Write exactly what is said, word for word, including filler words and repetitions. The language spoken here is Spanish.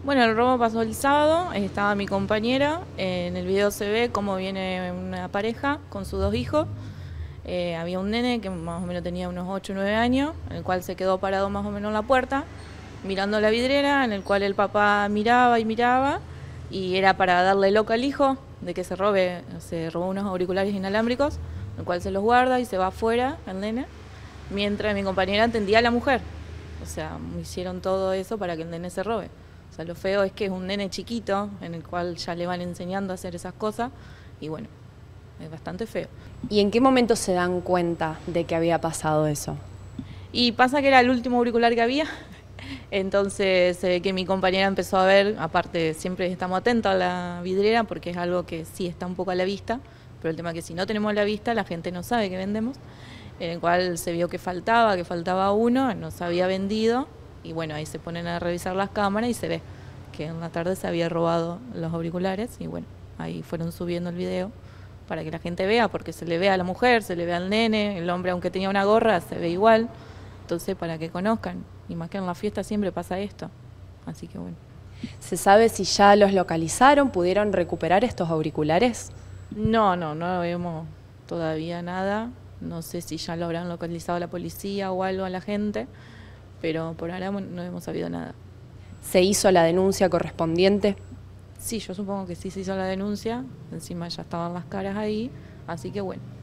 Bueno, el robo pasó el sábado, estaba mi compañera, eh, en el video se ve cómo viene una pareja con sus dos hijos. Eh, había un nene que más o menos tenía unos ocho o nueve años, el cual se quedó parado más o menos en la puerta, mirando la vidriera, en el cual el papá miraba y miraba, y era para darle loca al hijo de que se robe, se robó unos auriculares inalámbricos, el cual se los guarda y se va afuera, el nene, mientras mi compañera atendía a la mujer. O sea, hicieron todo eso para que el nene se robe. O sea, lo feo es que es un nene chiquito, en el cual ya le van enseñando a hacer esas cosas, y bueno, es bastante feo. ¿Y en qué momento se dan cuenta de que había pasado eso? Y pasa que era el último auricular que había, entonces se ve que mi compañera empezó a ver, aparte siempre estamos atentos a la vidriera porque es algo que sí está un poco a la vista, pero el tema es que si no tenemos a la vista la gente no sabe que vendemos, en el cual se vio que faltaba, que faltaba uno, no se había vendido, y bueno, ahí se ponen a revisar las cámaras y se ve que en la tarde se había robado los auriculares, y bueno, ahí fueron subiendo el video para que la gente vea, porque se le ve a la mujer, se le ve al nene, el hombre aunque tenía una gorra se ve igual, entonces para que conozcan, y más que en la fiesta siempre pasa esto, así que bueno. ¿Se sabe si ya los localizaron? ¿Pudieron recuperar estos auriculares? No, no, no vemos todavía nada, no sé si ya lo habrán localizado la policía o algo a la gente, pero por ahora no hemos sabido nada. ¿Se hizo la denuncia correspondiente? Sí, yo supongo que sí se hizo la denuncia, encima ya estaban las caras ahí, así que bueno.